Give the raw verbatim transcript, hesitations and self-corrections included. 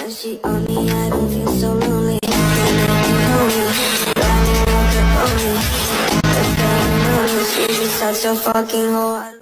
When she on me, I don't feel so lonely. Riding like a pony. That's got me, she's just such a fucking whore.